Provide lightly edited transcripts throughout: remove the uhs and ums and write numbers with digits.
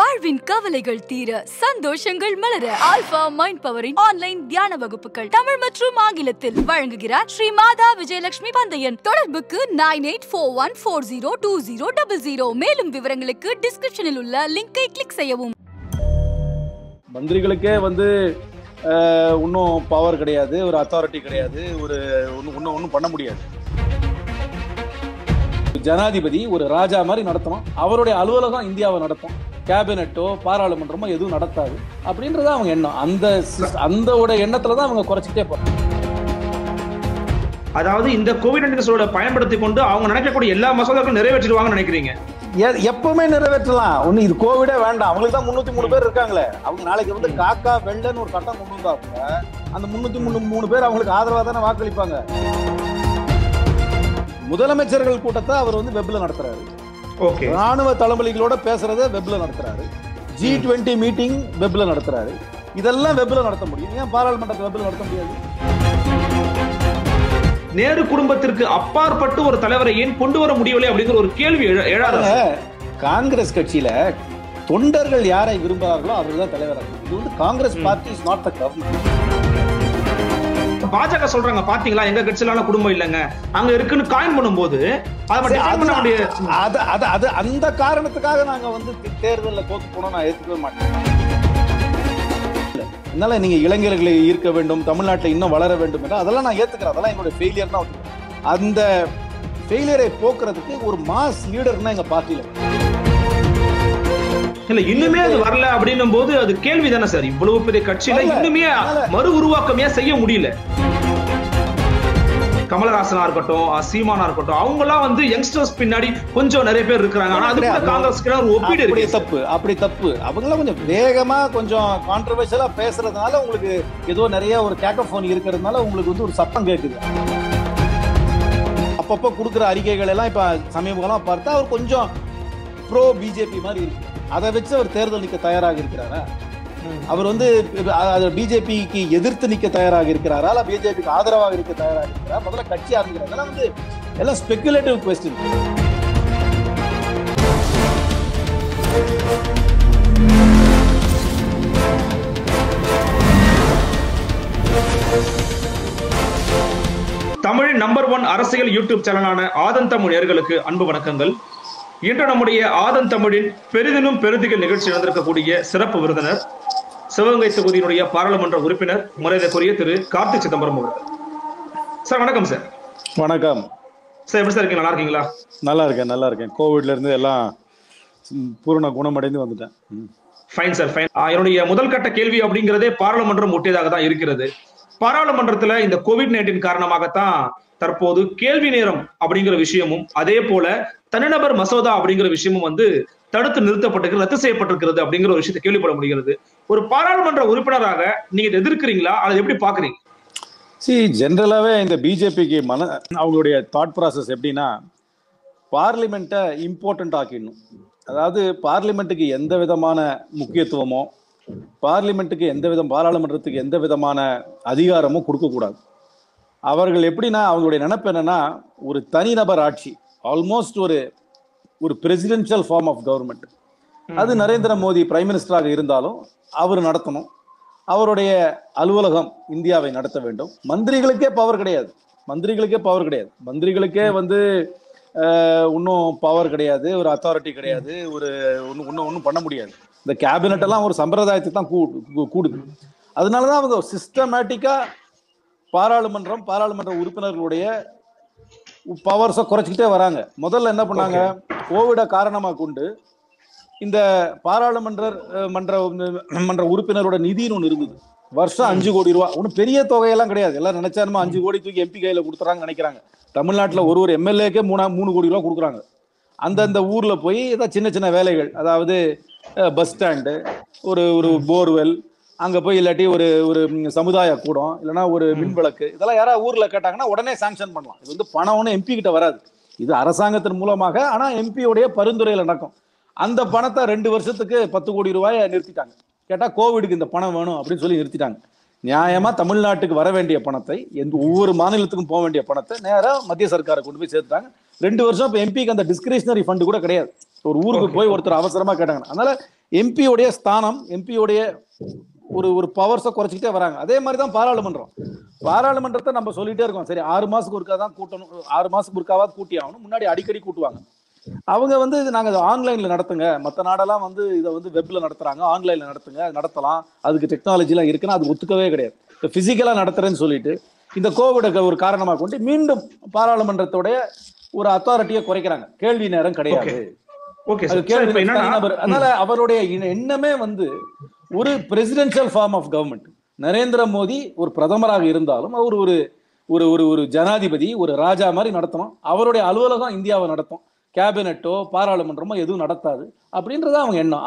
வாழ்வின் கவலைகள் தீர சந்தோஷங்கள் மலர ஆல்பா மைண்ட் பவரின் ஆன்லைன் தியான வகுப்புகள் தமிழ் மற்றும் ஆங்கிலத்தில் வழங்குகிறார் ஸ்ரீ மாதா விஜயலட்சுமி பந்தயன். தொடர்புக்கு 9841402000. மேலும் விவரங்களுக்கு டிஸ்கிரிப்ஷனில் உள்ள லிங்கை கிளிக் செய்யவும். மந்திரிகளுக்கே இன்னும் பவர் கிடையாது, ஒரு அத்தாரிட்டி கிடையாது, ஒன்றும் பண்ண முடியாது. ஜனாதிபதி ஒரு ராஜா மாதிரி நடத்தணும், அவருடைய அலுவலகம் இந்தியாவை நடத்தும், கேபினட்டோ பாராளுமன்றமோ எதுவும் நடத்தாது அப்படின்றத அவங்க எண்ணம். அந்த எண்ணத்துல தான் அவங்க குறைச்சிட்டே போறாங்க. அதாவது இந்த கோவிட்-19 பயன்படுத்தி கொண்டு அவங்க நினைக்கக்கூடிய எல்லா மசோதாக்களும் நிறைவேற்றிடுவாங்கன்னு நினைக்கிறீங்க? எப்பவுமே நிறைவேற்றலாம். ஒண்ணு இது கோவிடே வேண்டாம், அவங்களுக்கு தான் 303 பேர் இருக்காங்களே. அவங்க நாளைக்கு காக்கா வெள்ளன்னு ஒரு சட்டம் கொண்டு வந்தாங்க, அந்த 303 பேர் அவங்களுக்கு ஆதரவா தானே வாக்களிப்பாங்க. முதலமைச்சர்கள் கூட்டத்தை அவர் வெப்ல நடத்துறாரு, ராணுவ தளபதிகளோட பேசுறத வெப்ல நடத்துறாரு, G20 மீட்டிங் வெப்ல நடத்துறாரு. இதெல்லாம் வெப்ல நடத்த முடியும், ஏன் பாராளுமன்றத்தை வெப்ல நடத்த முடியாது? நேரு குடும்பத்திற்கு அப்பாற்பட்டு ஒரு தலைவரை ஏன் கொண்டு வர முடியவில்லை அப்படிங்கிற ஒரு கேள்வி எழாத. காங்கிரஸ் கட்சியில தொண்டர்கள் யாரை விரும்புகிறார்களோ அவர்கள் தான் தலைவராக. இது Congress party is not the government. பாஜக சொல்றாங்க பாத்தீங்களா, எங்க கட்சியிலான குடும்பம் இல்லங்க அங்க இருக்குன்னு காயின் பண்ணும்போது அந்த காரணத்துக்காக நாங்க தேர்தலில் தோத்து போனோம் நான் ஏத்துக்கவே மாட்டேன். அதனால நீங்க இளைஞர்களை ஈர்க்க வேண்டும், தமிழ்நாட்டில் இன்னும் வளர வேண்டும் என்ற அதெல்லாம் நான் ஏத்துக்கிறேன். அதெல்லாம் என்னோட ஃபெயிலியர் தான். அந்த ஃபெயிலியரை போக்குறதுக்கு ஒரு மாஸ் லீடர்னா எங்க பார்ட்டியில இல்ல, இன்னுமே அது வரல அப்படின்னும் போது அது கேள்வி தானே சார். இவ்வளவு பெரிய கட்சியில இன்னுமே மறு உருவாக்கமே செய்ய முடியல. கமலஹாசனா இருக்கட்டும், சீமானா இருக்கட்டும், அவங்க எல்லாம் யங்ஸ்டர்ஸ் பின்னாடி கொஞ்சம் நிறைய பேர் இருக்காங்க. ஆனா அது காங்கிரஸ்க்கு ஒரு ஒப்பீடு இருக்கு. அப்படி தப்பு. அவங்க எல்லாம் கொஞ்சம் வேகமா கொஞ்சம் கான்ட்ரோவர்ஷியலா பேசுறதுனால உங்களுக்கு ஏதோ நிறைய ஒரு கேக்கோஃபோன் இருக்கிறதுனால உங்களுக்கு ஒரு சத்தம் கேட்குது. அப்பப்போ கொடுக்குற அறிக்கைகள் எல்லாம் இப்ப சமீபகாலமா பார்த்தா அவர் கொஞ்சம் ப்ரோ பிஜேபி மாதிரி இருக்கு. அதை வச்சு அவர் தேர்தல் நிற்க தயாராக இருக்கிறாரா? அவர் பிஜேபிக்கு எதிர்த்து நிற்க தயாராக இருக்கிறாரா, இல்ல பிஜேபிக்கு ஆதரவாக இருக்க தயாராக இருக்கிறாரா? முதல்ல கட்சி ஆரம்பிக்கிறாங்க. எல்லாம் ஸ்பெகுலேட்டிவ் குவெஸ்டின். தமிழின் நம்பர் 1 அரசியல் யூடியூப் சேனலான ஆதன் தமிழ் நேயர்களுக்கு அன்பு வணக்கங்கள். இன்று நம்முடைய ஆதன் தமிழின் பெரிதினும் பெருதிகள் நிகழ்ச்சி நடந்திருக்கக்கூடிய சிறப்பு விருந்தினர், சிவகங்கை தொகுதியினுடைய பாராளுமன்ற உறுப்பினர், மரியாதைக்குரிய திரு கார்த்திக் சிதம்பரம் அவர்கள். சார் வணக்கம். சார் வணக்கம் சார். எப்படி சார் இருக்கீங்க? நல்லா இருக்கீங்களா? நல்லா இருக்கேன். கோவிட்ல இருந்து எல்லாம் பூரண குணமடைந்து வந்துட்டேன். Fine sir, fine. என்னுடைய முதல் கட்ட கேள்வி அப்படிங்கிறதே பாராளுமன்றம் ஒட்டியதாக தான் இருக்கிறது. பாராளுமன்றத்துல இந்த கோவிட்-19 காரணமாகத்தான் தற்போது கேள்வி நேரம் அப்படிங்கிற விஷயமும் அதே போல தனிநபர் மசோதா அப்படிங்கிற விஷயமும் தடுத்து நிறுத்தப்பட்டிருக்கிறது, ரத்து செய்யப்பட்டிருக்கிறது அப்படிங்கிற ஒரு விஷயத்தை கேள்விப்பட முடிகிறது. ஒரு பாராளுமன்ற உறுப்பினராக நீங்க எதிர்க்கிறீங்களா, அதை எப்படி பாக்குறீங்க? ஜெனரலாவே இந்த பிஜேபிக்கு அவங்களுடைய தாட் ப்ராசஸ் எப்படின்னா, பார்லிமெண்ட்டை இம்பார்ட்டன்ட் ஆக்கிடணும். அதாவது பார்லிமெண்ட்டுக்கு எந்த விதமான முக்கியத்துவமோ, பாராளுமன்றத்துக்கு எந்த விதமான அதிகாரமும் கொடுக்கக்கூடாது. அவர்கள் எப்படின்னா, அவங்களுடைய நினைப்பு என்னன்னா, ஒரு தனிநபர் ஆட்சி, ஆல்மோஸ்ட் ஒரு பிரசிடென்ஷியல் ஃபார்ம் ஆஃப் கவர்மெண்ட். அது நரேந்திர மோடி பிரைம் மினிஸ்டராக இருந்தாலும் அவர் நடத்தணும். அவருடைய அலுவலகம் இந்தியாவை நடத்த வேண்டும். மந்திரிகளுக்கே பவர் கிடையாது. மந்திரிகளுக்கே இன்னும் பவர் கிடையாது, ஒரு அத்தாரிட்டி கிடையாது, ஒன்றும் பண்ண முடியாது. இந்த கேபினட் எல்லாம் ஒரு சம்பிரதாயத்தை தான் கூடுது. அதனாலதான் அவங்க சிஸ்டமேட்டிக்கா பாராளுமன்ற உறுப்பினர்களுடைய பவர்ஸை குறைச்சிக்கிட்டே வராங்க. முதல்ல என்ன பண்ணாங்க, கோவிட காரணமாக கொண்டு இந்த பாராளுமன்ற உறுப்பினரோட நிதின்னு ஒன்று இருந்தது. வருஷம் 5 கோடி ரூபா. ஒன்றும் பெரிய தொகையெல்லாம் கிடையாது. எல்லாம் நினைச்சாருமா 5 கோடி தூக்கி எம்பி கையில கொடுத்துறாங்கன்னு நினைக்கிறாங்க. தமிழ்நாட்டில் ஒரு எம்எல்ஏக்கே 3 கோடி ரூபா கொடுக்குறாங்க. அந்தந்த ஊர்ல போய் ஏதாவது சின்ன சின்ன வேலைகள், அதாவது பஸ் ஸ்டாண்டு, ஒரு போர்வெல், அங்க போய் இல்லாட்டி ஒரு சமுதாய கூடம், இல்லைன்னா ஒரு மின் விளக்கு, இதெல்லாம் யாராவது ஊர்ல கேட்டாங்கன்னா உடனே சாங்ஷன் பண்ணலாம். இது பணம் ஒன்று எம்பி கிட்ட வராது, இது அரசாங்கத்தின் மூலமாக. ஆனா எம்பியோடைய பரிந்துரையில நடக்கும். அந்த பணத்தை 2 வருஷத்துக்கு 10 கோடி ரூபாயை நிறுத்திட்டாங்க. கேட்டா கோவிடுக்கு இந்த பணம் வேணும் அப்படின்னு சொல்லி நிறுத்திட்டாங்க. நியாயமா தமிழ்நாட்டுக்கு வர வேண்டிய பணத்தை, ஒவ்வொரு மாநிலத்துக்கும் போக வேண்டிய பணத்தை நேரா மத்திய சர்க்காரை கொண்டு போய் சேர்த்துட்டாங்க. 2 வருஷம் இப்ப எம்பிக்கு அந்த டிஸ்கிரிஷனரி ஃபண்ட் கூட கிடையாது. ஒரு ஊருக்கு போய் ஒருத்தர் அவசரமா கேட்டாங்க. அதனால எம்பியோடைய ஸ்தானம், எம்பியோடைய ஒரு ஒரு பவர்ஸை குறைச்சிக்கிட்டே வராங்க. அதே மாதிரி தான் பாராளுமன்றத்தை நம்ம சொல்லிட்டே இருக்கோம். சரி 6 மாசத்துக்கு ஒருக்கா தான் கூட்டணும், 6 மாசத்துக்கு ஒருக்காவது கூட்டி ஆகணும். முன்னாடி அடிக்கடி கூட்டுவாங்க. அவங்க வந்து நாங்க ஆன்லைன்ல நடத்துங்க, மற்ற நாடெல்லாம் வந்து இதை வந்து வெப்ல நடத்துறாங்க, ஆன்லைன்ல நடத்துங்க, நடத்தலாம், அதுக்கு டெக்னாலஜி எல்லாம் இருக்குன்னா அது ஒத்துக்கவே கிடையாது. பிசிக்கலா நடத்துறேன்னு சொல்லிட்டு இந்த கோவிட ஒரு காரணமா கொண்டு மீண்டும் பாராளுமன்றத்தோடைய ஒரு அத்தாரிட்டியை குறைக்கிறாங்க. கேள்வி நேரம் கிடையாது. அதனால அவருடைய எண்ணமே வந்து ஒரு presidential form of government. Narendra Modi ஒரு பிரதமராக இருந்தாலும் அவர் ஒரு ஒரு ஒரு ஒரு ஜனாதிபதி, ஒரு ராஜா மாதிரி நடத்தணும். அவருடைய அலுவலகம் இந்தியாவை நடத்தும், கேபினட்டோ பாராளுமன்றமோ எதுவும் நடத்தாது அப்படின்றது அவங்க எண்ணம்.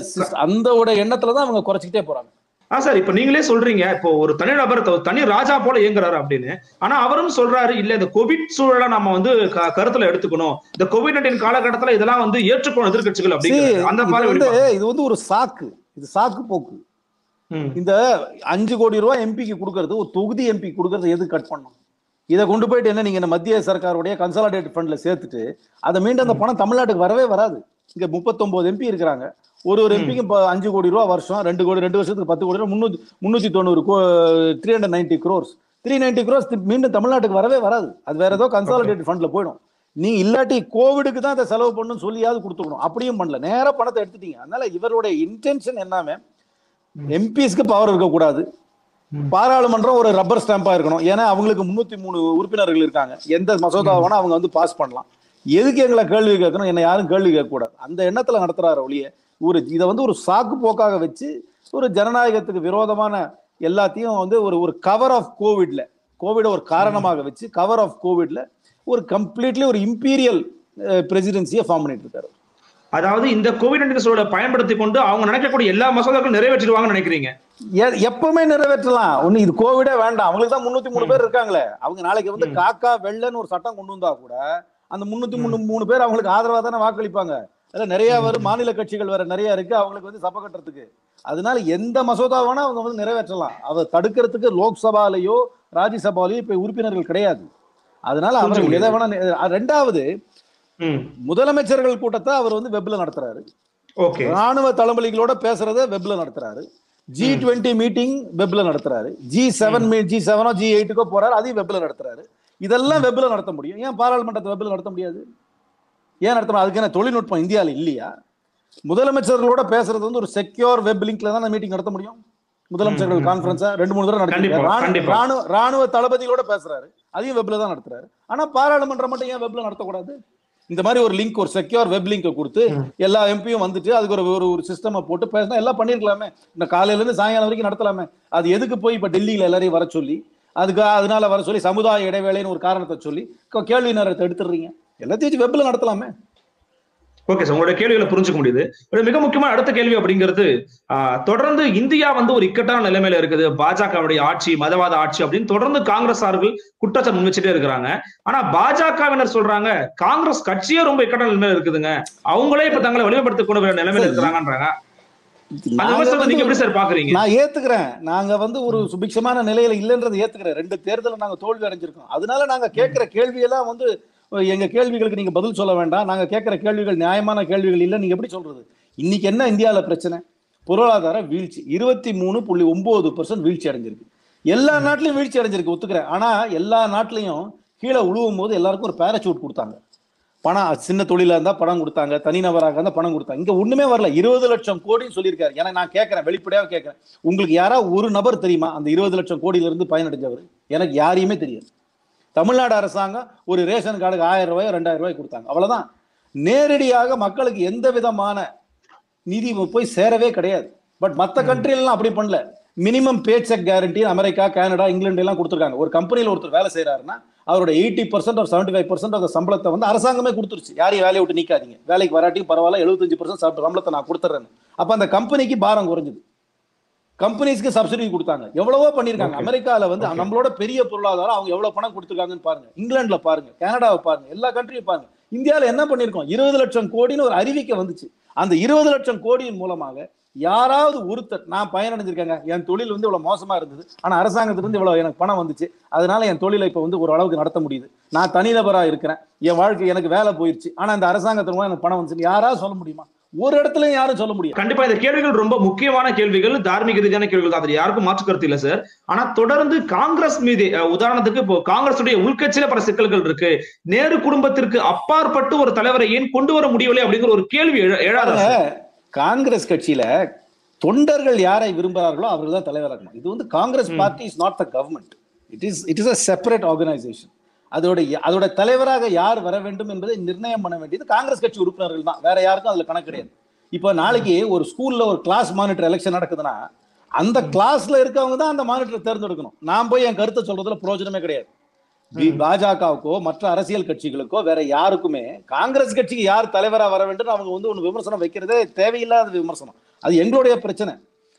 அந்த எண்ணத்துலதான் அவங்க குறைச்சிக்கிட்டே போறாங்க. சார், இப்ப நீங்களே சொல்றீங்க, இப்போ ஒரு தனி நபர் தனி ராஜா போல இயங்குறாரு அப்படின்னு. ஆனா அவரும் சொல்றாரு, இல்ல இந்த கோவிட் சூழலை நம்ம வந்து கருத்துல எடுத்துக்கணும், இந்த கோவிட்-19 காலகட்டத்துல இதெல்லாம் வந்து ஏற்றுக்கணும் எதிர்கட்சிகள் அப்படின்னு. அந்த மாதிரி இது வந்து ஒரு சாக்கு, இது சாக்கு போக்கு. இந்த 5 கோடி ரூபாய் எம்பிக்கு கொடுக்கறது, ஒரு தொகுதி எம்பி கொடுக்கறது எது கட் பண்ணும்? இதை கொண்டு போயிட்டு என்ன நீங்க மத்திய சர்க்காருடைய கன்சாலிடேட் ஃபண்ட்ல சேர்த்துட்டு அதை மீண்டும் அந்த பணம் தமிழ்நாட்டுக்கு வரவே வராது. இங்க 39 எம்பி இருக்கிறாங்க. ஒரு எம்பிக்கு 5 கோடி ரூபாய் வருஷம், 2 வருஷத்துக்கு 10 கோடி ரூபாய், 390 390 crores 390 crores மீண்டும் தமிழ்நாட்டுக்கு வரவே வராது. அது வேற ஏதோ கன்சாலிடேட் ஃபண்ட்ல போயிடும். நீ இல்லாட்டி கோவிடுக்கு தான் அதை செலவு பண்ணணும் சொல்லியாவது கொடுத்துக்கணும். அப்படியும் பண்ணல, நேரா பணத்தை எடுத்துட்டீங்க. அதனால இவருடைய இன்டென்ஷன் என்னமே, எம்பிஸ்க்கு பவர் இருக்கக்கூடாது, பாராளுமன்றம் ஒரு ரப்பர் ஸ்டாம்பா இருக்கணும். ஏன்னா அவங்களுக்கு 303 உறுப்பினர்கள் இருக்காங்க. எந்த மசோதாவானா அவங்க வந்து பாஸ் பண்ணலாம். எதுக்கு எங்களை கேள்வி கேட்கணும், என்ன யாரும் கேள்வி கேட்கக்கூடாது, அந்த எண்ணத்துல நடத்துறாரு ஒழிய இதை வந்து ஒரு சாக்கு போக்காக வச்சு ஒரு ஜனநாயகத்துக்கு விரோதமான எல்லாத்தையும் வந்து ஒரு கவர் ஆஃப் கோவிட ஒரு காரணமாக வச்சு கவர் ஆஃப் கோவிட்ல ஒரு கம்ப்ளீட்லி ஒரு இம்பீரியல் பிரசிடென்சியை ஃபார்ம் பண்ணிட்டு இருக்காரு. அதாவது இந்த கோவிட்-19 சூழலை பயன்படுத்தி கொண்டு அவங்க நினைக்கக்கூடிய எல்லா மசோதாக்களும் நிறைவேற்றிடுவாங்கன்னு நினைக்கிறீங்க? எப்பவுமே நிறைவேற்றலாம். ஒண்ணு இது கோவிடே வேண்டாம், அவங்களுக்கு தான் 303 பேர் இருக்காங்களே. அவங்க நாளைக்கு வந்து காக்கா வெள்ளன்னு ஒரு சட்டம் கொண்டு வந்தா கூட அந்த 303 பேர் அவங்களுக்கு ஆதரவா தானே வாக்களிப்பாங்க. அதுல நிறைய மாநில கட்சிகள் வேற நிறைய இருக்கு, அவங்களுக்கு வந்து சபை கட்டுறதுக்கு. அதனால எந்த மசோதா வேணா அவங்க வந்து நிறைவேற்றலாம். அதை தடுக்கிறதுக்கு லோக்சபாலேயோ ராஜ்யசபாலேயோ இப்ப உறுப்பினர்கள் கிடையாது. அதனால அவர்கள் எதை வேணா. ரெண்டாவது, முதலமைச்சர்கள் கூட்டத்தை அவர் வந்து வெப்ல நடத்துறாரு, ராணுவ தளபதிகளோட பேசுறத வெப்ல நடத்துறாரு, G20 மீட்டிங் வெப்ல நடத்துறாரு, G7 G8 போறாரு, அதையும் வெப்ல நடத்துறாரு. இதெல்லாம் வெப்ல நடத்த முடியும். ஏன் பாராளுமன்றத்தை வெப்ல நடத்த முடியாது? ஏன் நடத்தணும்? அதுக்கு என்ன தொழில்நுட்பம் இந்தியாவில் இல்லையா? முதலமைச்சர்களோட பேசுறது வந்து ஒரு செக்யூர் வெப் லிங்க்ல தான் மீட்டிங் நடத்த முடியும். முதலமைச்சர்கள் கான்ஃபரன்ஸா 2-3 தடவை நடத்தி ராணுவ தளபதிகளோட பேசுறாரு, அதையும் வெப்ல தான் நடத்துறாரு. ஆனா பாராளுமன்றம் மட்டும் ஏன் வெப்ல நடத்தக்கூடாது? இந்த மாதிரி ஒரு லிங்க், ஒரு செக்யூர் வெப் லிங்கை கொடுத்து எல்லா எம்பியும் வந்துட்டு அதுக்கு ஒரு சிஸ்டம் போட்டு பேசினா எல்லாம் பண்ணிருக்கலாமே. இந்த காலையில இருந்து சாயங்காலம் வரைக்கும் நடத்தலாமே. அது எதுக்கு போய் இப்ப டெல்லியில எல்லாரையும் வர சொல்லி அதனால வர சொல்லி சமுதாய இடைவேளைன்னு ஒரு காரணத்தை சொல்லி கேள்வி நேரத்தை எடுத்துடுறீங்க? எல்லாத்தையும் வெப்ல நடத்தலாமே. ஓகே சார், உங்களுடைய கேள்விகளை புரிஞ்சுக்க முடியுது. ஒரு மிக முக்கியமான அடுத்த கேள்வி அப்படிங்கிறது, தொடர்ந்து இந்தியா வந்து ஒரு இக்கட்டான நிலைமையில இருக்குது, பாஜகவுடைய ஆட்சி மதவாத ஆட்சி அப்படின்னு தொடர்ந்து காங்கிரஸார்கள் குற்றச்சாட்டு முன்வச்சுட்டே இருக்கிறாங்க. ஆனா பாஜகவினர் சொல்றாங்க காங்கிரஸ் கட்சியே ரொம்ப இக்கட்டான நிலைமையில இருக்குதுங்க, அவங்களே இப்ப தங்களை வலிமைப்படுத்திக் கொண்டு நிலைமையில இருக்கிறாங்கன்றாங்க. நீங்க எப்படி சார் பாக்குறீங்க? நான் ஏத்துக்கிறேன், நாங்க வந்து ஒரு சுபிக்ஷமான நிலையில இல்லைன்றதை ஏத்துக்கிறேன். 2 தேர்தல நாங்க தோல்வி அடைஞ்சிருக்கோம். அதனால நாங்க கேட்கிற கேள்வியெல்லாம் வந்து எங்க கேள்விகளுக்கு நீங்க பதில் சொல்ல வேண்டாம், நாங்க கேட்கிற கேள்விகள் நியாயமான கேள்விகள் இல்லை, நீங்க எப்படி சொல்றது? இன்னைக்கு என்ன இந்தியாவில பிரச்சனை? பொருளாதார வீழ்ச்சி 23.9% வீழ்ச்சி அடைஞ்சிருக்கு. எல்லா நாட்டிலையும் வீழ்ச்சி அடைஞ்சிருக்கு, ஒத்துக்கிறேன். ஆனா எல்லா நாட்டிலையும் கீழே உழுவும் போது எல்லாருக்கும் ஒரு பேராசூட் கொடுத்தாங்க. பணம், சின்ன தொழிலா இருந்தா பணம் கொடுத்தாங்க, தனிநபராக இருந்தா பணம் கொடுத்தாங்க. இங்க ஒண்ணுமே வரல. 20 லட்சம் கோடின்னு சொல்லியிருக்காரு. ஏன்னா நான் கேட்கிறேன், வெளிப்படையாக கேட்கிறேன், உங்களுக்கு யாராவது ஒரு நபர் தெரியுமா அந்த 20 லட்சம் கோடியில இருந்து பயனடைஞ்சவர்? எனக்கு யாரையுமே தெரியாது. தமிழ்நாடு அரசாங்கம் ஒரு ரேஷன் கார்டுக்கு 1000 ரூபாயோ 2000 ரூபாய் கொடுத்தாங்க, அவ்வளவுதான். நேரடியாக மக்களுக்கு எந்த விதமான நிதி போய் சேரவே கிடையாது. பட் மற்ற கண்ட்ரிலாம் அப்படி பண்ணல. Minimum pay check guarantee America, Canada, England எல்லாம் கொடுத்துருக்காங்க. ஒரு கம்பெனியில் ஒருத்தர் வேலை செய்யறாருன்னா அவரோட 80% 75% அந்த சம்பளத்தை வந்து அரசாங்கமே கொடுத்துருச்சு. யாரையும் வேலையை விட்டு நீக்காதீங்க, வேலைக்கு வராட்டியும் பரவாயில்ல, 75% சம்பளத்தை நான் கொடுத்துறேன்னு. அப்ப அந்த கம்பெனிக்கு பாரம் குறைஞ்சது. கம்பெனிஸ்க்கு சப்சிடி கொடுத்தாங்க, எவ்வளவோ பண்ணிருக்காங்க. அமெரிக்கால வந்து நம்மளோட பெரிய பொருளாதாரம், அவங்க எவ்வளவு பணம் கொடுத்துருக்காங்கன்னு பாருங்க. இங்கிலாந்துல பாருங்க, கனடாவை பாருங்க, எல்லா கண்ட்ரியும் பாருங்க. இந்தியாவில என்ன பண்ணிருக்கோம்? 20 லட்சம் கோடின்னு ஒரு அறிவிக்கை வந்துச்சு. அந்த 20 லட்சம் கோடியின் மூலமாக யாராவது ஒருத்தர் நான் பயனடைஞ்சிருக்கேங்க, என் தொழில் வந்து இவ்வளவு மோசமா இருந்தது, ஆனா அரசாங்கத்திலிருந்து இவ்வளவு எனக்கு பணம் வந்துச்சு, அதனால என் தொழிலை இப்ப வந்து ஒரு அளவுக்கு நடத்த முடியுது, நான் தனிநபரா இருக்கிறேன், என் வாழ்க்கை எனக்கு வேலை போயிடுச்சு, ஆனா இந்த அரசாங்கத்தின் மூலம் எனக்கு பணம் வந்துச்சு, யாராவது சொல்ல முடியுமா? ஒரு இடத்துல யாரும் சொல்ல முடியும். கண்டிப்பா இந்த கேள்விகள் ரொம்ப முக்கியமான கேள்விகள், தார்மீக ரீதியான கேள்விகள் தான், அது யாருக்கும் மாற்று கருத்து இல்ல சார். ஆனா தொடர்ந்து காங்கிரஸ் மீது உதாரணத்துக்கு இப்போ காங்கிரசுடைய உள்கட்சியில பல சிக்கல்கள் இருக்கு, நேரு குடும்பத்திற்கு அப்பாற்பட்டு ஒரு தலைவரை ஏன் கொண்டு வர முடியவில்லை அப்படிங்கிற ஒரு கேள்வி எழாத. காங்கிரஸ் கட்சியில தொண்டர்கள் யாரை விரும்புகிறார்களோ அவர்கள் தான் தலைவராக இருக்கணும். இது வந்து Congress party is not the government, it is a separate organisation. அதோட தலைவராக யார் வர வேண்டும் என்பதை நிர்ணயம் பண்ண வேண்டியது காங்கிரஸ் கட்சி உறுப்பினர்கள் தான், வேற யாருக்கும் அதுல கணக்கு கிடையாது. இப்போ நாளைக்கு ஒரு ஸ்கூல்ல ஒரு கிளாஸ் மானிட்டர் எலெக்ஷன் நடக்குதுன்னா அந்த கிளாஸ்ல இருக்கவங்க தான் அந்த மானிட்டரை தேர்ந்தெடுக்கணும். நான் போய் என் கருத்தை சொல்றதுல பிரயோஜனமே கிடையாது. பாஜகவுக்கோ மற்ற அரசியல் கட்சிகளுக்கோ வேற யாருக்குமே காங்கிரஸ் கட்சிக்கு யார் தலைவரா வர வேண்டும் அவங்க வந்து ஒன்று விமர்சனம் வைக்கிறதே தேவையில்லாத விமர்சனம். அது எங்களுடைய பிரச்சனை.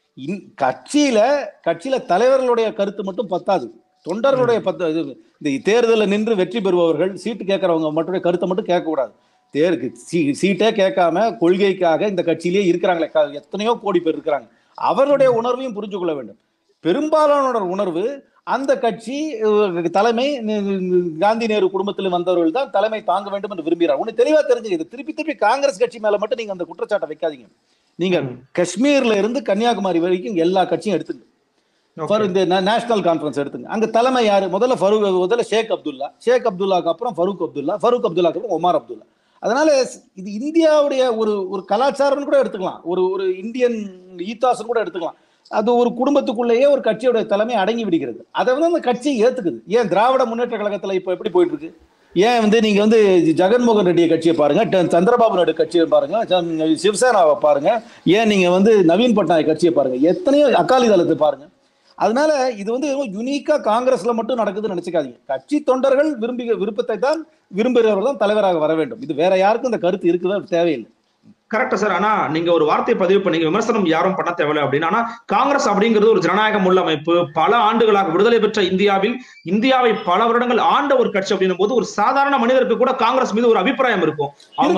கட்சியில தலைவர்களுடைய கருத்து மட்டும் பத்தாது, தொண்டர்களுடைய இந்த தேர்தலில் நின்று வெற்றி பெறுபவர்கள் சீட்டு கேட்கறவங்க மட்டும் கருத்தை மட்டும் கேட்கக்கூடாது. சீட்டே கேட்காம கொள்கைக்காக இந்த கட்சியிலேயே இருக்கிறாங்களே எத்தனையோ கோடி பேர் இருக்கிறாங்க, அவர்களுடைய உணர்வையும் புரிஞ்சு கொள்ள வேண்டும். பெரும்பாலான உணர்வு அந்த கட்சி தலைமை காந்தி நேரு குடும்பத்தில் வந்தவர்கள் தான் தலைமை தாங்க வேண்டும் என்று விரும்புகிறார். ஒண்ணு தெளிவா தெரிஞ்சுக்கிது, திருப்பி திருப்பி காங்கிரஸ் கட்சி மேல மட்டும் நீங்க அந்த குற்றச்சாட்டை வைக்காதீங்க. நீங்க காஷ்மீர்ல இருந்து கன்னியாகுமரி வரைக்கும் எல்லா கட்சியும் எடுத்துங்க, இந்த நேஷனல் கான்ஃபரன்ஸ் எடுத்துங்க, அங்க தலைமை யாரு? முதல்ல ஷேக் அப்துல்லாக்கு அப்புறம் ஃபரூக் அப்துல்லாக்கு அப்புறம் ஒமார் அப்துல்லா. அதனால இது இந்தியாவுடைய ஒரு கலாச்சாரம் கூட எடுத்துக்கலாம், ஒரு இந்தியன் ஈத்தாசம் கூட எடுத்துக்கலாம். அது ஒரு குடும்பத்துக்குள்ளேயே ஒரு கட்சியோட தலைமை அடங்கி விடுகிறது. அதை வந்து அந்த கட்சி ஏத்துக்குது. ஏன் திராவிட முன்னேற்ற கழகத்துல இப்ப எப்படி போயிட்டு இருக்கு? ஏன் வந்து நீங்க வந்து ஜெகன்மோகன் ரெட்டியை கட்சியை பாருங்க, சந்திரபாபு நாயுடு கட்சியை பாருங்க, சிவசேனாவை பாருங்க, ஏன் நீங்க வந்து நவீன் பட்நாயக் கட்சியை பாருங்க, எத்தனையோ அகாலி தளத்தை பாருங்க. அதனால இது வந்து யூனிக்கா காங்கிரஸ்ல மட்டும் நடக்குதுன்னு நினைச்சுக்காதீங்க. கட்சி தொண்டர்கள் விருப்பத்தை தான் விரும்புகிறவர்கள் தான் தலைவராக வர வேண்டும். இது வேற யாருக்கும் இந்த கருத்து இருக்குதா? தேவையில்லை. கரெக்டா சார். ஆனா நீங்க ஒரு வார்த்தையை பதிவு பண்ணீங்க, விமர்சனம் யாரும் பண்ண தேவையில்லை அப்படின்னு. ஆனா காங்கிரஸ் அப்படிங்கிறது ஒரு ஜனநாயகம் உள்ள அமைப்பு, பல ஆண்டுகளாக விடுதலை பெற்ற இந்தியாவை பல வருடங்கள் ஆண்ட ஒரு கட்சி அப்படின்னும் போது ஒரு சாதாரண மனிதருக்கு கூட காங்கிரஸ் மீது ஒரு அபிப்பிராயம் இருக்கும்.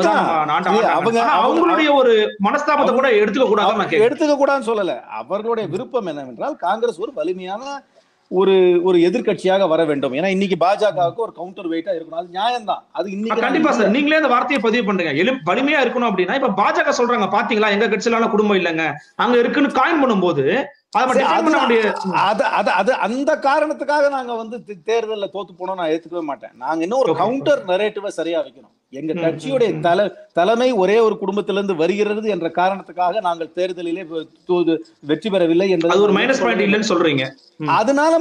அவங்களுடைய ஒரு மனஸ்தாபத்தை கூட எடுத்துக்க கூடாதுன்னு சொல்லல. அவர்களுடைய விருப்பம் என்னவென்றால் காங்கிரஸ் ஒரு வலிமையான ஒரு எதிர்கட்சியாக வர வேண்டும். ஏன்னா இன்னைக்கு பாஜகவுக்கு ஒரு கவுண்டர் வெயிட்டா இருக்கணும், அது நியாயம் தான். அது இன்னைக்கு கண்டிப்பா சார், நீங்களே அந்த வார்த்தையை பதிவு பண்ணுங்க, வலிமையா இருக்கணும் அப்படின்னா. இப்ப பாஜக சொல்றாங்க பாத்தீங்களா, எங்க கட்சியில குடும்பம் இல்லைங்க அங்க இருக்குன்னு காயின் பண்ணும்போது அந்த காரணத்துக்காக நாங்க வந்து தேர்தலில் தோத்து போனோம் நான் ஏத்துக்கவே மாட்டேன். நாங்க இன்னும் ஒரு கவுண்டர் நரேட்டிவை சரியா வைக்கணும். எங்க கட்சியுடைய தலைமை ஒரே ஒரு குடும்பத்திலிருந்து வருகிறது என்ற காரணத்துக்காக நாங்கள் தேர்தலிலே வெற்றி பெறவில்லை என்பது ஒரு மைனஸ் பாயிண்ட் இல்லைன்னு சொல்றீங்க. அதனால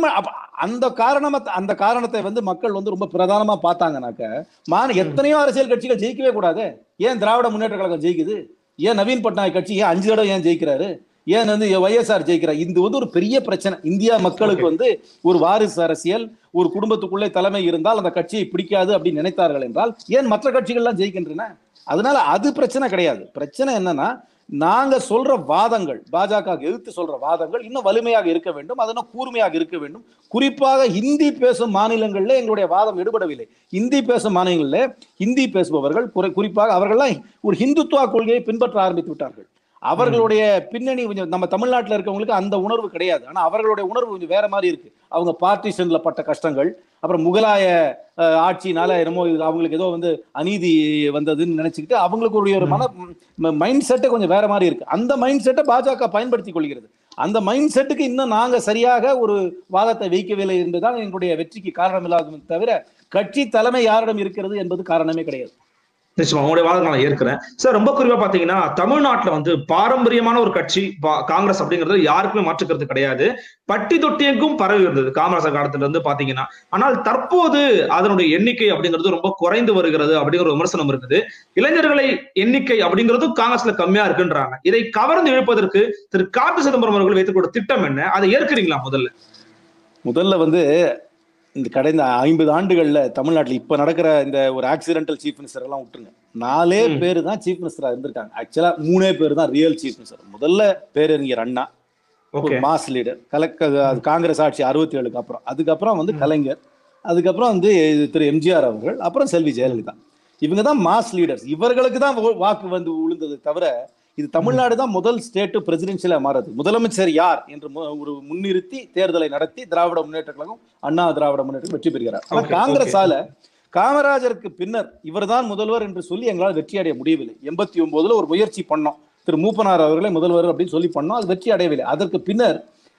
அந்த காரணத்தை வந்து மக்கள் வந்து ரொம்ப பிரதானமா பார்த்தாங்கனாக்க எத்தனையோ அரசியல் கட்சிகள் ஜெயிக்கவே கூடாது. ஏன் திராவிட முன்னேற்ற கழகம் ஜெயிக்குது? ஏன் நவீன் பட்நாயக் கட்சி ஏன் 5 தடவை ஏன் ஜெயிக்கிறாரு? ஏன் வந்து YSR ஜெயிக்கிறார்? இது வந்து ஒரு பெரிய பிரச்சனை. இந்தியா மக்களுக்கு வந்து ஒரு வாரிசு அரசியல், ஒரு குடும்பத்துக்குள்ளே தலைமை இருந்தால் அந்த கட்சியை பிடிக்காது அப்படின்னு நினைத்தார்கள் என்றால் ஏன் மற்ற கட்சிகள்லாம் ஜெயிக்கின்றன? அதனால அது பிரச்சனை கிடையாது. பிரச்சனை என்னன்னா நாங்க சொல்ற வாதங்கள், பாஜக எதிர்த்து சொல்ற வாதங்கள் இன்னும் வலிமையாக இருக்க வேண்டும், அதனால் கூர்மையாக இருக்க வேண்டும். குறிப்பாக ஹிந்தி பேசும் மாநிலங்களில் எங்களுடைய வாதம் எடுபடவில்லை. ஹிந்தி பேசும் மாநிலங்களில் ஹிந்தி பேசுபவர்கள் குறிப்பாக அவர்கள்லாம் ஒரு ஹிந்துத்துவா கொள்கையை பின்பற்ற ஆரம்பித்து விட்டார்கள். அவர்களுடைய பின்னணி கொஞ்சம் நம்ம தமிழ்நாட்டில் இருக்கவங்களுக்கு அந்த உணர்வு கிடையாது. ஆனா அவர்களுடைய உணர்வு கொஞ்சம் வேற மாதிரி இருக்கு. அவங்க பார்ட்டிஷன்ல பட்ட கஷ்டங்கள், அப்புறம் முகலாய ஆட்சினால என்னமோ அவங்களுக்கு ஏதோ வந்து அநீதி வந்ததுன்னு நினைச்சுக்கிட்டு அவங்களுக்கு ஒரு மைண்ட் செட்டை கொஞ்சம் வேற மாதிரி இருக்கு. அந்த மைண்ட் செட்டை பாஜக பயன்படுத்தி கொள்கிறது. அந்த மைண்ட் செட்டுக்கு இன்னும் நாங்க சரியாக ஒரு வாதத்தை வைக்கவில்லை என்பதுதான் எங்களுடைய வெற்றிக்கு காரணம் இல்லாத தவிர கட்சி தலைமை யாரிடம் இருக்கிறது என்பது காரணமே கிடையாது. நிச்சயமா உங்களுடைய வாதங்களை நான் ஏற்கிறேன் சார். ரொம்ப குறிப்பா பாத்தீங்கன்னா தமிழ்நாட்டுல வந்து பாரம்பரியமான ஒரு கட்சி காங்கிரஸ் அப்படிங்கிறது யாருக்குமே மாற்றுக்கிறது கிடையாது. பட்டி தொட்டியெங்கும் பரவி இருந்தது காமராஜர் காலத்துல இருந்து பாத்தீங்கன்னா. ஆனால் தற்போது அதனுடைய எண்ணிக்கை அப்படிங்கிறது ரொம்ப குறைந்து வருகிறது அப்படிங்கிற ஒரு விமர்சனம் இருக்குது. இளைஞர்களை எண்ணிக்கை அப்படிங்கிறதும் காங்கிரஸ்ல கம்மியா இருக்குன்றாங்க. இதை கவர்ந்து இழுப்பதற்கு திரு கார்த்தி சிதம்பரம் அவர்கள் வைத்துக்கொண்ட திட்டம் என்ன? அதை ஏற்கிறீங்களா? முதல்ல வந்து இந்த கடந்த 50 ஆண்டுகள்ல தமிழ்நாட்டில் இப்ப நடக்கிற இந்த ஒரு ஆக்சிடென்டல் சீஃப் மினிஸ்டர் எல்லாம் விட்டுருங்க, 4 பேர் தான் சீஃப் மினிஸ்டரா இருந்திருக்காங்க. ஆக்சுவலா 3 பேர் தான் ரியல் சீஃப் மினிஸ்டர். முதல்ல பேரறிஞர் அண்ணா, ஒரு மாஸ் லீடர், காங்கிரஸ் ஆட்சி 67க்கு அப்புறம், அதுக்கப்புறம் வந்து கலைஞர், அதுக்கப்புறம் வந்து திரு எம்ஜிஆர் அவர்கள், அப்புறம் செல்வி ஜெயலலிதா. இவங்க தான் மாஸ் லீடர்ஸ். இவர்களுக்கு தான் வாக்கு வந்து விழுந்தது தவிர இது தமிழ்நாடு தான் முதல் ஸ்டேட் பிரசிடென்சியலா மாறது. முதலமைச்சர் யார் என்று ஒரு முன்னிறுத்தி தேர்தலை நடத்தி திராவிட முன்னேற்ற கழகம், அண்ணா திராவிட முன்னேற்றம் வெற்றி பெறுகிறார். ஆனா காங்கிரஸால காமராஜருக்கு பின்னர் இவர்தான் முதல்வர் என்று சொல்லி எங்களால் வெற்றி அடைய முடியவில்லை. 89 ஒரு முயற்சி பண்ணோம், திரு மூப்பனார் அவர்களை முதல்வர் அப்படின்னு சொல்லி பண்ணோம், அது வெற்றி அடையவில்லை. அதற்கு பின்னர்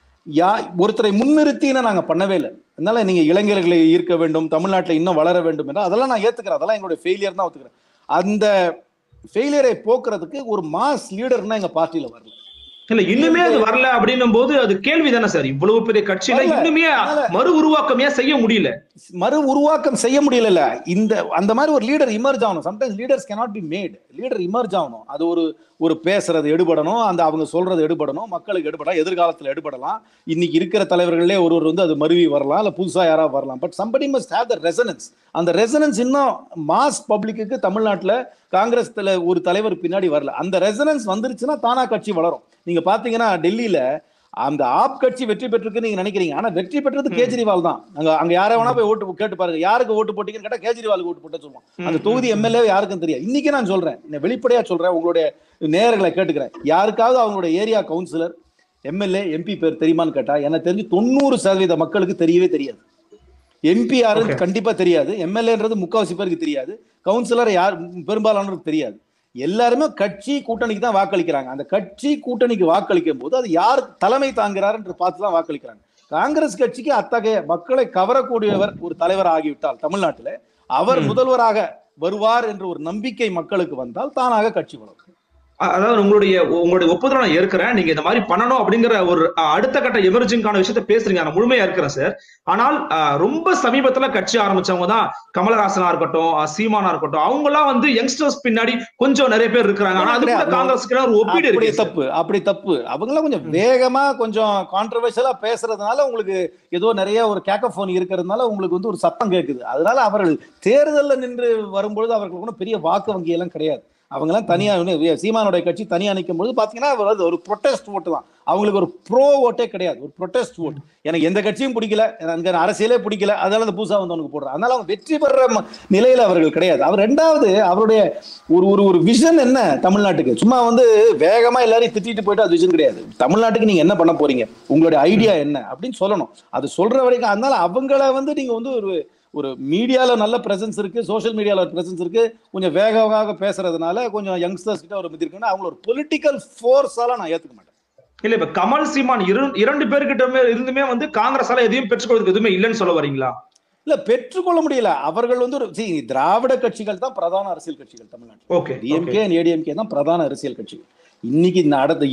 ஒருத்தரை முன்னிறுத்தின நாங்க பண்ணவே இல்லை. அதனால நீங்க இளைஞர்களை ஈர்க்க வேண்டும், தமிழ்நாட்டில் இன்னும் வளர வேண்டும் என்றால் அதெல்லாம் நான் ஏத்துக்கிறேன், அதெல்லாம் எங்களுடைய ஃபெயிலியர் தான் ஒத்துக்கிறேன். அந்த ஃபெயிலியரை போக்குறதுக்கு ஒரு மாஸ் லீடர்னா எங்க பார்ட்டியில வரல. இல்ல இன்னுமே அது வரல அப்படின்னும் போது அது கேள்விதானே சார். இவ்வளவு பெரிய கட்சியில இன்னுமே மறு உருவாக்கம் ஏன் செய்ய முடியல? மறு உருவாக்கம் செய்ய முடியல. இந்த அந்த மாதிரி ஒரு லீடர் இமர்ஜ் ஆகணும். Sometimes leaders cannot be made. Leader emerge ஆகணும். அது ஒரு பேசுறது எடுபடணும், அந்த அவங்க சொல்றது எடுபடணும், மக்களுக்கு எடுபடலாம், எதிர்காலத்தில் எடுபடலாம். இன்னைக்கு இருக்கிற தலைவர்களே ஒருவர் வந்து அது மருவி வரலாம், இல்ல புதுசா யாராவது வரலாம். But somebody must have the resonance. அந்த ரெசனன்ஸ் இன்னும் மாஸ் பப்ளிக்கு தமிழ்நாட்டில் காங்கிரஸ் ஒரு தலைவர் பின்னாடி வரல. அந்த ரெசனன்ஸ் வந்துருச்சுன்னா தானா கட்சி வளரும். நீங்க பாத்தீங்கன்னா டெல்லியில அந்த ஆப் கட்சி வெற்றி பெற்றிருக்குன்னு நீங்க நினைக்கிறீங்க, ஆனா வெற்றி பெற்றது கேஜ்ரிவால் தான். அங்க யார வேணா போய் ஓட்டு கேட்டு பாருங்க, யாருக்கு ஓட்டு போட்டீங்கன்னு கேட்டா கேஜ்ரிவாலுக்கு ஓட்டு போட்ட சொல்லுவோம். அந்த தொகுதி எம்எல்ஏ யாருக்கும் தெரியாது. இன்னைக்கு நான் சொல்றேன், வெளிப்படையா சொல்றேன், உங்களுடைய நேயர்களை கேட்டுக்கிறேன், யாருக்காவது அவங்களுடைய ஏரியா கவுன்சிலர், எம்எல்ஏ, எம்பி பேர் தெரியுமான்னு கேட்டா எனக்கு தெரிஞ்சு 90% மக்களுக்கு தெரியவே தெரியாது. எம்பி யாருன்னு கண்டிப்பா தெரியாது, எம்எல்ஏன்றது முக்காவாசி பேருக்கு தெரியாது, கவுன்சிலர் யார் பெரும்பாலானவருக்கு தெரியாது. எல்லாருமே கட்சி கூட்டணிக்கு தான் வாக்களிக்கிறாங்க. அந்த கட்சி கூட்டணிக்கு வாக்களிக்கும் போது அது யார் தலைமை தாங்கிறார் என்று பார்த்து தான் வாக்களிக்கிறாங்க. காங்கிரஸ் கட்சிக்கு அத்தகைய மக்களை கவரக்கூடியவர் ஒரு தலைவர் ஆகிவிட்டால் தமிழ்நாட்டில் அவர் முதல்வராக வருவார் என்ற ஒரு நம்பிக்கை மக்களுக்கு வந்தால் தானாக கட்சி வளரும். அதாவது உங்களுடைய ஒப்புதலை நான் ஏற்கிறேன். நீங்க இந்த மாதிரி பண்ணணும் அப்படிங்கிற ஒரு அடுத்த கட்ட எமர்ஜிங்கான விஷயத்த பேசுறீங்க, நான் முழுமையா இருக்கிறேன் சார். ஆனால் ரொம்ப சமீபத்துல கட்சி ஆரம்பிச்சவங்க தான் கமலஹாசனா இருக்கட்டும், சீமானா இருக்கட்டும், அவங்க எல்லாம் வந்து யங்ஸ்டர்ஸ் பின்னாடி கொஞ்சம் நிறைய பேர் இருக்கிறாங்க. ஆனா அது கூட காங்கிரஸ்க்கு ஒரு ஒப்பீடு இருக்கு. அப்படி தப்பு. அவங்க எல்லாம் கொஞ்சம் வேகமா கொஞ்சம் கான்ட்ரவர்ஷியலா பேசுறதுனால உங்களுக்கு ஏதோ நிறைய ஒரு கேக்கோஃபோன் இருக்கிறதுனால உங்களுக்கு வந்து ஒரு சத்தம் கேட்குது. அதனால அவர்கள் தேர்தலில் நின்று வரும்பொழுது அவர்களுக்கு ஒன்றும் பெரிய வாக்கு வங்கி எல்லாம் கிடையாது. அவங்கெல்லாம் தனியா சீமானுடைய கட்சி தனியா நிற்கும் போது பாத்தீங்கன்னா ஒரு ப்ரொடெஸ்ட் ஓட்டு தான். அவங்களுக்கு ஒரு ப்ரோ ஓட்டே கிடையாது, ஒரு ப்ரொடெஸ்ட் ஓட். எனக்கு எந்த கட்சியும் பிடிக்கல, எனக்கு அரசியலே பிடிக்கல, அதனால அந்த பூசா வந்தவனுக்கு போடுறேன். அதனால அவங்க வெற்றி பெற நிலையில அவர்கள் கிடையாது. அவர் ரெண்டாவது அவருடைய ஒரு விஷன் என்ன தமிழ்நாட்டுக்கு, சும்மா வந்து வேகமா எல்லாரையும் திட்டிட்டு போயிட்டு அது விஷன் கிடையாது. தமிழ்நாட்டுக்கு நீங்க என்ன பண்ண போறீங்க, உங்களுடைய ஐடியா என்ன அப்படின்னு சொல்லணும். அது சொல்ற வரைக்கும். அதனால அவங்கள வந்து நீங்க வந்து ஒரு மீடியால நல்ல பிரசன்ஸ் இருக்கு, சோசியல் மீடியால பிரசன்ஸ் இருக்கு, கொஞ்சம் வேகமாக பேசுறதுனால கொஞ்சம் யங்ஸ்டர்ஸ் கிட்ட ஒரு மிதி இருக்குன்னா அவங்க ஒரு பொலிட்டிக்கல் ஃபோர்ஸால நான் ஏத்துக்க மாட்டேன். இல்ல இப்ப கமல், சீமான் இரண்டு பேர்கிட்ட இருந்துமே வந்து காங்கிரஸால எதையும் பெற்றுக்கொள்றதுக்கு எதுவுமே இல்லைன்னு சொல்ல வரீங்களா? இல்ல, பெற்றுக்கொள்ள முடியல. அவர்கள் வந்து திராவிட கட்சிகள் தான் பிரதான அரசியல் கட்சிகள் தமிழ்நாட்டில். டிஎம்கே, ஏடிஎம்கே தான் பிரதான அரசியல் கட்சிகள். இன்னைக்கு அடுத்த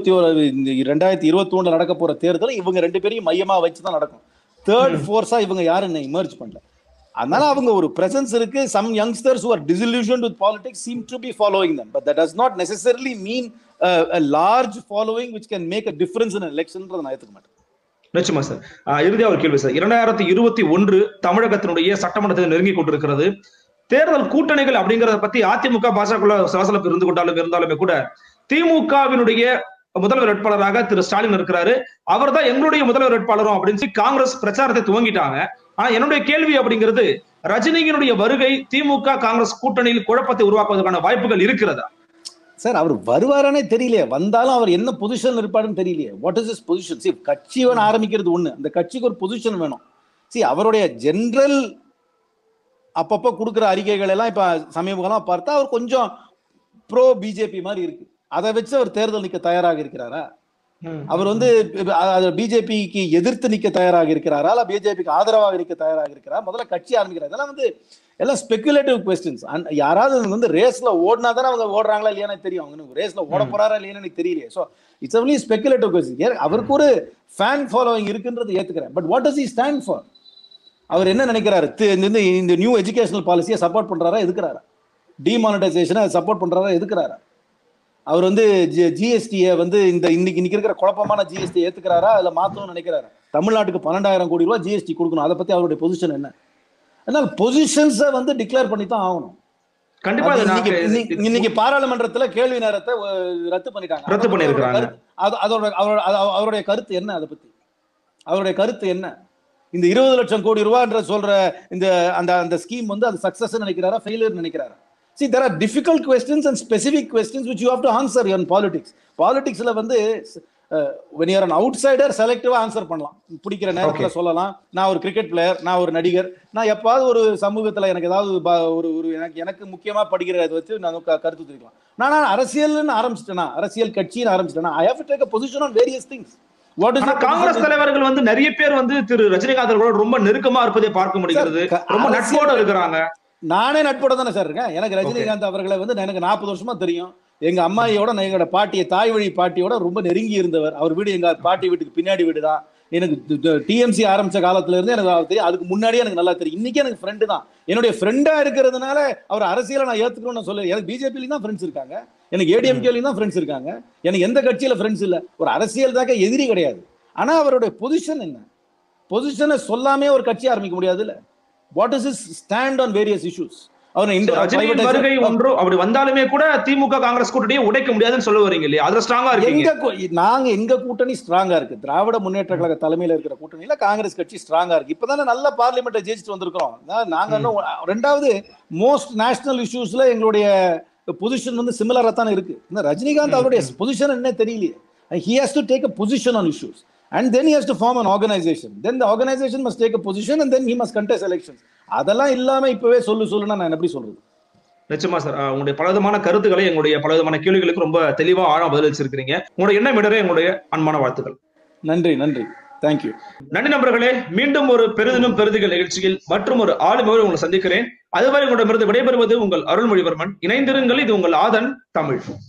2021 நடக்க போற தேர்தல் இவங்க ரெண்டு பேரையும் மையமா வச்சுதான் நடக்கும். தேர்ட் ஃபோர்ஸா இவங்க யாரும் எமர்ஜ் பண்ணல. அதனால அவங்க ஒரு பிரசன்ஸ் இருக்கு. Some youngsters who are disillusioned with politics seem to be following them, but that does not necessarily mean a large following which can make a difference in an election. நான் ஏத்துக்க மாட்டேன். நிச்சயமா sir. இறுதியா ஒரு கேள்வி sir. 2021 தமிழகத்தினுடைய சட்டமன்றத்தை நெருங்கி கொண்டிருக்கிறது. தேர்தல் கூட்டணிகள் அப்படிங்கறத பத்தி அதிமுக பாஜக சலசலப்பு இருந்தாலுமே கூட திமுகவினுடைய முதல்வர் வேட்பாளராக திரு ஸ்டாலின் இருக்கிறாரு. அவர் தான் எங்களுடைய முதல்வர் வேட்பாளரும் அப்படின்னு சொல்லி காங்கிரஸ் பிரச்சாரத்தை துவங்கிட்டாங்க. ஆனா என்னுடைய கேள்வி அப்படிங்கிறது, ரஜினியினுடைய வருகை திமுக காங்கிரஸ் கூட்டணியில் குழப்பத்தை உருவாக்குவதற்கான வாய்ப்புகள் இருக்கிறதா? சார், அவர் வருவாரானே தெரியலையே. வந்தாலும் அவர் என்ன பொசிஷன் இருப்பாருன்னு தெரியலையே. What is is position? சி, கட்சி ஆரம்பிக்கிறது ஒண்ணு, அந்த கட்சிக்கு ஒரு பொசிஷன் வேணும். சி, அவருடைய ஜெனரல் அப்பப்போ கொடுக்குற அறிக்கைகள் எல்லாம் இப்ப சமீபகாலமா பார்த்தா அவர் கொஞ்சம் ப்ரோ பிஜேபி மாதிரி இருக்கு. அதை வச்சு அவர் தேர்தல் நிக்க தயாராக இருக்கிறாரா? அவர் வந்து பிஜேபிக்கு எதிர்த்து நிக்க தயாராக இருக்கிறாரா, இல்ல பிஜேபிக்கு ஆதரவாக நிக்க தயாராக இருக்கிறாரா? முதல்ல கட்சி ஆரம்பிக்கிறார். இதெல்லாம் வந்து எல்லாம் ஸ்பெகுலேட்டிவ் கொஸ்டின்ஸ். யாராவது வந்து ரேஸ்ல ஓடினா தானே அவங்க ஓடுறாங்களா இல்லையானு தெரியும். அவங்க ரேஸ்ல ஓட போறாரா இல்லையானு தெரியலையே. So it's only speculative question. அவருக்கு ஒரு ஃபேன் ஃபாலோவிங் இருக்குன்றது ஏத்துக்கிறேன். But what does he stand for? அவர் என்ன நினைக்கிறாரு? இந்த நியூ எஜுகேஷனல் பாலிசியை சப்போர்ட் பண்றாரா, எதுக்குறாரா? டிமானிட்டைசேஷனை சப்போர்ட் பண்றாரா, எதுக்குறாரா? அவர் வந்து ஜிஎஸ்டியை வந்து இன்னைக்கு இருக்கிற குழப்பமான ஜிஎஸ்டி ஏத்துக்கிறாரா, இல்ல மாத்தணும்னு நினைக்கிறாரா? தமிழ்நாட்டுக்கு 12,000 கோடி ரூபாய் ஜிஎஸ்டி கொடுக்கணும். அதை பத்தி அவருடைய பொசிஷன் என்ன? அதனால பொசிஷன்ஸை வந்து டிக்ளேர் பண்ணி தான் ஆகணும். கண்டிப்பா இன்னைக்கு பாராளுமன்றத்துல கேள்வி நேரத்தை ரத்து பண்ணிட்டாங்க. அவருடைய கருத்து என்ன? அதை பத்தி அவருடைய கருத்து என்ன? இந்த 20 லட்சம் கோடி ரூபாய்ன்ற சொல்ற இந்த அந்த ஸ்கீம் வந்து அது சக்சஸ் நினைக்கிறாரா ஃபெயிலியர் நினைக்கிறாரா? See, there are difficult questions and specific questions which you have to answer in politics. Politicsல வந்து when you are an outsider செலக்டிவா ஆன்சர் பண்ணலாம், பிடிக்கிற நேரத்துல சொல்லலாம். நான் ஒரு கிரிக்கெட் பிளேயர், நான் ஒரு நடிகர், நான் எப்பாவது ஒரு சமூகத்துல எனக்கு ஏதாவது ஒரு எனக்கு முக்கியமா படிக்கிறத வச்சு நான் கருத்து தெரிவிக்கலாம். நான் அரசியல்னு ஆரம்பிச்சிட்டேனா, அரசியல் கட்சின்னு ஆரம்பிச்சிட்டேனா, I have to take a position on various things. Congress தலைவர்கள் வந்து நிறைய பேர் வந்து திரு ரஜினிகாந்த் ரொம்ப நெருக்கமா இருப்பதை பார்க்க முடிகிறது, ரொம்ப நட்போட இருக்கிறாங்க. நானே நட்போட தானே சார் இருக்கேன். எனக்கு ரஜினிகாந்த் அவர்களை வந்து எனக்கு 40 வருஷமா தெரியும். எங்க அம்மாயோட எங்களோட பாட்டியை, தாய் வழி பாட்டியோட ரொம்ப நெருங்கி இருந்தவர். அவர் வீடு எங்க பாட்டி வீட்டுக்கு பின்னாடி வீடு தான். எனக்கு டிஎம்சி ஆரம்பிச்ச காலத்துல இருந்து எனக்கு தெரியும், அதுக்கு முன்னாடியே எனக்கு நல்லா தெரியும். இன்னைக்கு எனக்கு ஃப்ரெண்டு தான். என்னுடைய ஃப்ரெண்டா இருக்கிறதுனால அவர் அரசியலை நான் ஏத்துக்கணும்னு சொல்ல. எனக்கு பிஜேபியிலும் தான் ஃப்ரெண்ட்ஸ் இருக்காங்க, எனக்கு ஏடிஎம்கேலையும் தான் ஃப்ரெண்ட்ஸ் இருக்காங்க, எனக்கு எந்த கட்சியில ஃப்ரெண்ட்ஸ் இல்லை. ஒரு அரசியல் தாக்க எதிரி கிடையாது. ஆனா அவருடைய பொசிஷன் என்ன, பொசிஷனை சொல்லாமே ஒரு கட்சி ஆரம்பிக்க முடியாது இல்ல. What is his stand on various issues? வருகை ஒன்று அப்படி வந்தாலுமே கூட திமுக காங்கிரஸ் கூட்டணியை உடைக்க முடியாதுன்னு சொல்ல வரீங்க இல்லையா? அதுல ஸ்ட்ராங்கா இருக்கு. நாங்க எங்க கூட்டணி ஸ்ட்ராங்கா இருக்கு. திராவிட முன்னேற்ற கழக தலைமையில இருக்கிற கூட்டணியில காங்கிரஸ் கட்சி ஸ்ட்ராங்கா இருக்கு. இப்பதானே நல்ல பார்லிமெண்ட்டை ஜெயிச்சுட்டு வந்திருக்கிறோம். நாங்க இன்னும் ரெண்டாவது மோஸ்ட் நேஷனல் இஷ்யூஸ்ல எங்களுடைய பொசிஷன் வந்து சிமிலரா தான் இருக்கு. ரஜினிகாந்த் அவருடைய பொசிஷன் என்ன தெரியலையே. He has to take a position on issues. And then he has to form an organization. Then the organization must take a position and then he must contest elections. அதெல்லாம் இல்லாம இப்பவே சொல்லுன்னா நான் எப்படி சொல்றது? நிச்சயமா சார், உங்களுடைய பலவிதமான கருத்துக்களை, எங்களுடைய பலவிதமான கேள்விகளுக்கு ரொம்ப தெளிவா ஆழம் பதிலளிச்சிருக்கிறீங்க. உங்களுடைய எண்ணம் இடரே எங்களுடைய அன்பான வாழ்த்துக்கள். நன்றி நன்றி, தேங்க்யூ. நன்றி நண்பர்களே. மீண்டும் ஒரு பெரிதினும் பெரிதுகள் நிகழ்ச்சியில் மற்றும் ஒரு ஆளுமையோடு உங்களை சந்திக்கிறேன். அதுவரை உங்களிடமிருந்து விடைபெறுவது உங்கள் அருள்மொழிவர்மன். இணைந்திருங்கள். இது உங்கள் ஆதன் தமிழ்.